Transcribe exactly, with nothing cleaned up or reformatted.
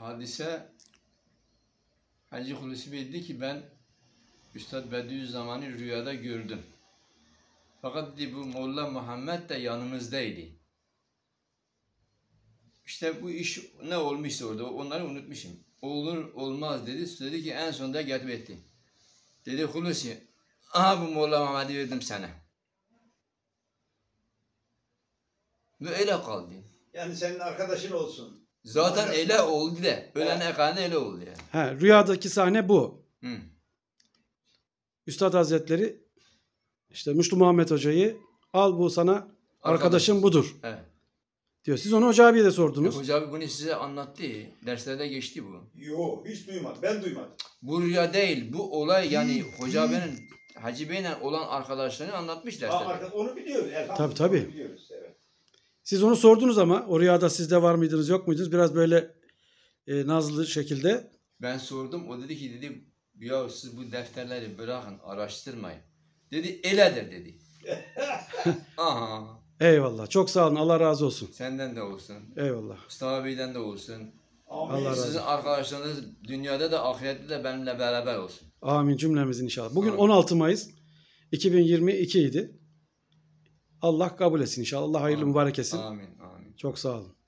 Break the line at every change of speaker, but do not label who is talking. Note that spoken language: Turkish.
hadise Hacı Hulusi Bey dedi ki ben Üstad Bediüzzaman'ı rüyada gördüm. Fakat dedi, bu Molla Muhammed de yanımızdaydı. İşte bu iş ne olmuşsa orada, onları unutmuşum. Olur olmaz dedi, dedi ki en sonunda gelip etti. Dedi Hulusi, aha bu Molla Muhammed'i verdim sana. Ve öyle kaldı.
Yani senin arkadaşın olsun.
Zaten öyle oldu da, ölen ekranı öyle oldu yani.
He, rüyadaki sahne bu.
Hı.
Üstad Hazretleri işte Müşlü Muhammed Hoca'yı al bu sana arkadaşın
Arkadaş.
budur
Evet.
diyor. Siz onu Hoca abiye de sordunuz.
Hoca abi bunu size anlattı. Derslerde geçti bu.
Yok, hiç duymadım. Ben duymadım.
Bu rüya değil. Bu olay yani Hoca abinin Hacı Bey'le olan arkadaşlarını anlatmış
Aa,
derslerde.
arka- onu biliyoruz. Elhamdülillah.
Tabii, tabii.
Onu biliyoruz, evet.
Siz onu sordunuz ama o rüyada siz de var mıydınız yok muydunuz? Biraz böyle e, nazlı şekilde.
Ben sordum. O dedi ki dedi ya siz bu defterleri bırakın araştırmayın. Dedi eledir dedi. Aha.
Eyvallah. Çok sağ olun. Allah razı olsun.
Senden de olsun.
Eyvallah.
Mustafa Bey'den de olsun.
Amin.
Allah razı olsun.
Sizin arkadaşlarınız dünyada da ahirette de benimle beraber olsun.
Amin cümlemizin inşallah. Bugün
Amin.
on altı Mayıs iki bin yirmi iki idi. Allah kabul etsin inşallah. Allah hayırlı
Amin.
mübarek etsin.
Amin. Amin.
Çok sağ olun.